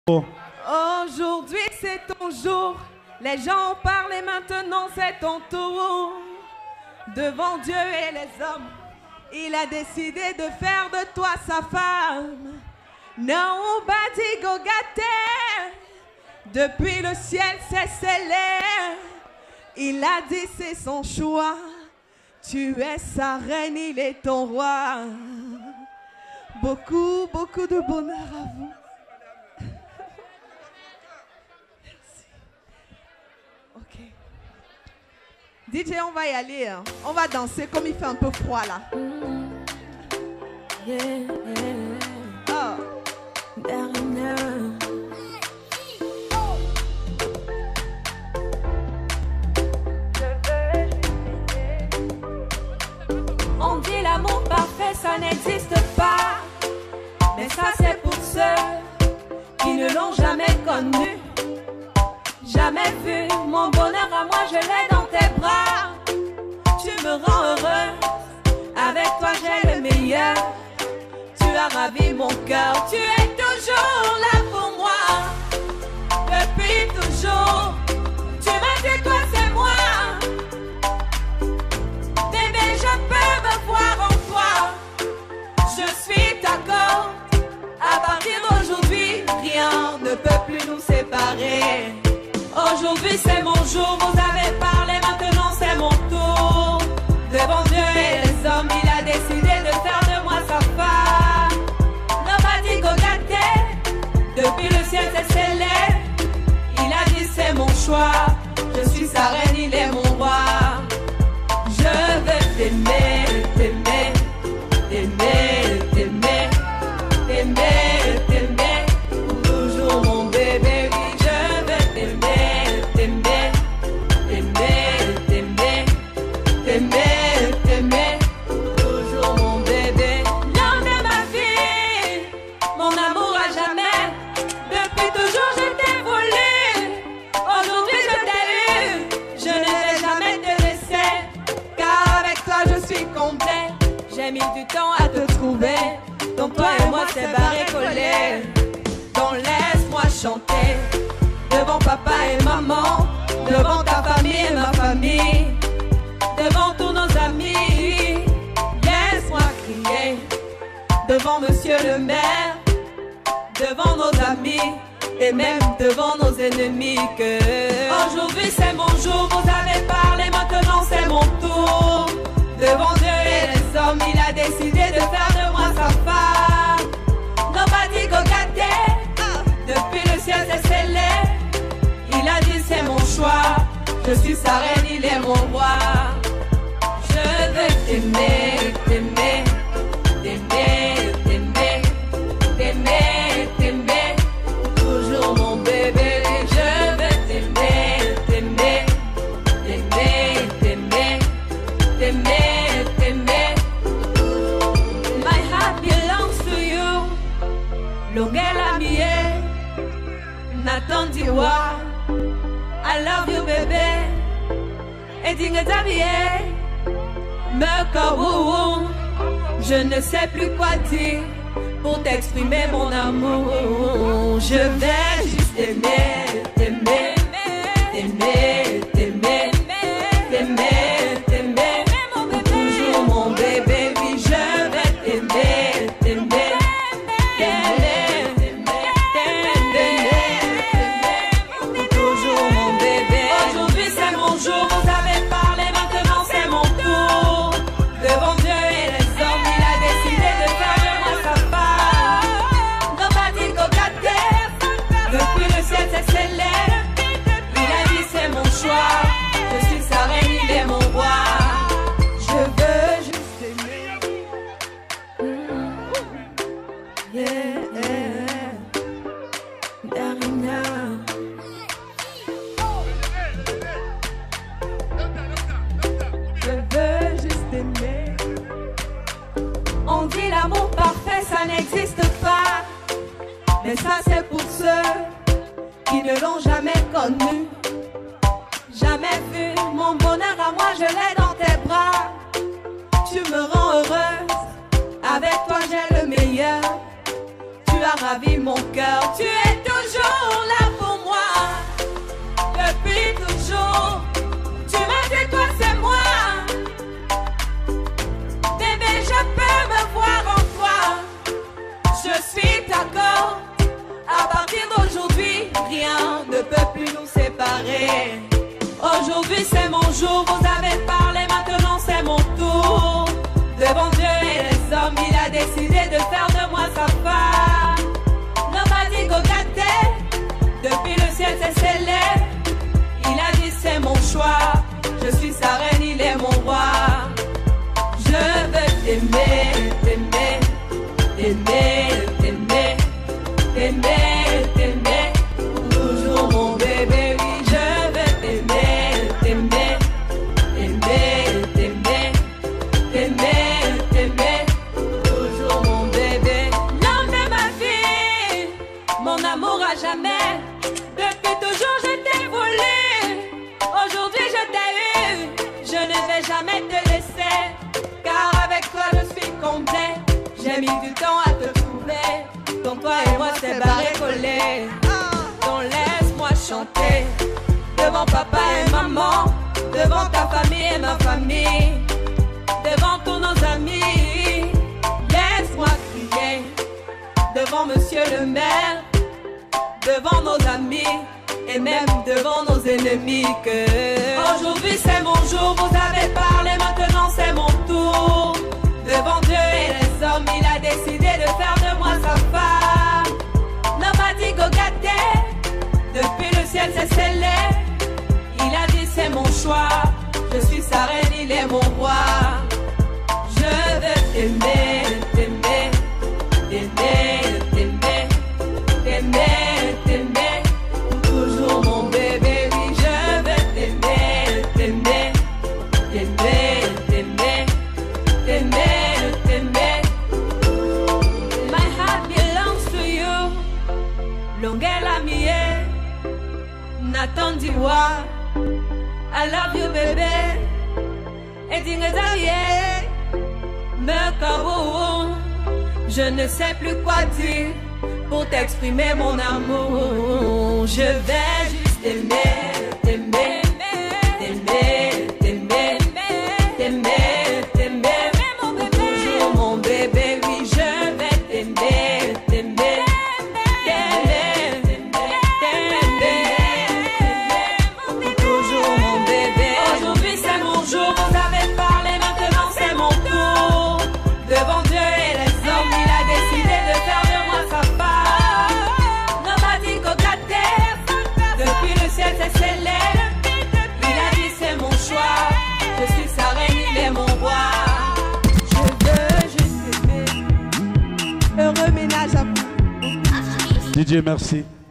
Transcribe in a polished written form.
Aujourd'hui c'est ton jour, les gens parlent et maintenant c'est ton tour. Devant Dieu et les hommes, il a décidé de faire de toi sa femme. Nobody go get there. Depuis le ciel c'est scellé. Il a dit c'est son choix. Tu es sa reine, il est ton roi. Beaucoup, beaucoup de bonheur à vous. Merci. Ok. DJ, on va y aller. Hein. On va danser comme il fait un peu froid là. Yeah, yeah. Oh. On dit l'amour parfait, ça n'existe pas. Mais ça c'est pour ceux qui ne l'ont jamais connu. Jamais vu mon bonheur à moi, je l'ai dans tes bras. Tu me rends heureuse, avec toi j'ai le meilleur. Tu as ravi mon cœur, tu es toujours là pour moi. Depuis toujours, tu m'as dit toi c'est moi. Bébé, je peux me voir en toi. Je suis d'accord. À partir d'aujourd'hui, rien ne peut plus nous séparer. Aujourd'hui c'est mon jour, vous avez parlé, maintenant c'est mon tour. Devant Dieu et les hommes, il a décidé de faire de moi sa femme. Nobody go get there. Depuis le ciel c'est scellé. Il a dit c'est mon choix. Je suis sa reine, il est mon roi. Je veux t'aimer, t'aimer, t'aimer, t'aimer, t'aimer, t'aimer. Toujours mon bébé, oui, je veux t'aimer, t'aimer, t'aimer, t'aimer, t'aimer, t'aimer. Toujours mon bébé. L'homme de ma vie, mon amour à jamais. Depuis toujours je t'ai voulu. Aujourd'hui je t'ai eu. Je ne vais jamais te laisser, car avec toi je suis complet. J'ai mis du temps à te trouver. Donc toi et moi c'est barré collé. Donc laisse-moi chanter devant papa et maman, devant ta famille et ma famille, devant tous nos amis. Laisse-moi crier devant monsieur le maire, devant nos amis et même devant nos ennemis que aujourd'hui c'est mon jour, vous avez parlé, maintenant c'est mon tour. Devant Dieu et les hommes, il a décidé de faire de moi sa femme. Nobody go get there. Depuis le ciel c'est scellé. Il a dit c'est mon choix. Je suis sa reine, il est mon roi. Je veux t'aimer, t'aimer, t'aimer, t'aimer, t'aimer, t'aimer. Toujours mon bébé. Je veux t'aimer, t'aimer, t'aimer, t'aimer, t'aimer, t'aimer. My heart belongs to you. Longela mie, Nathan Diwa. I love you bébé. Et dingue me kawou. Je ne sais plus quoi dire pour t'exprimer mon amour. Je vais juste t'aimer, t'aimer, t'aimer, t'aimer, t'aimer, t'aimer. Toujours mon bébé, oui, je vais t'aimer, t'aimer, t'aimer, t'aimer, toujours mon bébé. Aujourd'hui c'est mon jour, vous avez parlé, maintenant c'est mon tour. Devant Dieu et les hommes, il a décidé de faire de moi sa femme. Nobody go get there. Depuis le ciel c'est scellé. Il a dit c'est mon choix. Je suis sa reine, il est mon roi. Je veux juste t'aimer. Yeah, Darina. Je veux juste aimer. On dit l'amour parfait, ça n'existe pas. Mais ça c'est pour ceux qui ne l'ont jamais connu. Jamais vu mon bonheur à moi, je l'ai dans tes bras. Tu me rends heureuse. Avec toi j'ai le meilleur. Tu as ravi mon cœur. Tu es toujours séparer. Aujourd'hui c'est mon jour, vous avez parlé, maintenant c'est mon tour. Devant Dieu et les hommes, il a décidé de faire de moi sa femme. Nobody go get it. Depuis le ciel s'est scellé. Il a dit c'est mon choix. Je suis sa reine, il est mon roi. Je veux t'aimer, t'aimer, t'aimer, t'aimer, t'aimer, t'aimer. Toujours mon bébé, oui, je veux t'aimer, t'aimer, t'aimer, t'aimer, t'aimer, t'aimer. Toujours mon bébé, l'homme de ma vie, mon amour à jamais. Depuis toujours je t'ai voulu, aujourd'hui je t'ai eu. Je ne vais jamais te laisser, car avec toi je suis complet. J'ai mis du temps à te trouver, donc toi et moi c'est barré collé. Donc laisse-moi chanter, devant papa et maman, devant ta famille et ma famille, devant tous nos amis. Laisse-moi crier, devant monsieur le maire, devant nos amis et même devant nos ennemis que aujourd'hui c'est mon jour, vous avez parlé, maintenant c'est mon tour. Devant Dieu et les hommes, il a décidé de faire de moi sa femme. Nobody go get it. Depuis le ciel s'est scellé. Il a dit c'est mon choix. Je suis sa reine, il est mon roi. Je veux t'aimer, t'aimer, t'aimer, t'aimer, t'aimer, t'aimer. Toujours mon bébé, oui, je veux t'aimer, t'aimer, t'aimer, t'aimer, t'aimer, t'aimer. My heart belongs to you. Longela mie, Nathan Diwa. I love you, bébé. Et dingue me cabou. Je ne sais plus quoi dire pour t'exprimer mon amour. Je vais juste t'aimer, t'aimer, t'aimer, t'aimer, t'aimer, t'aimer. Toujours mon bébé, oui, je vais t'aimer, t'aimer, t'aimer, t'aimer. Toujours mon bébé. Aujourd'hui c'est mon jour, vous avez parlé, maintenant c'est mon tour. Devant Dieu et les hommes, il a décidé de faire de moi sa femme. Nobody go get it. Depuis le ciel s'est scellé. Il a dit c'est mon choix. Je suis sa reine, il est mon roi. Je veux juste aimer. Heureux ménage à vous. DJ, merci.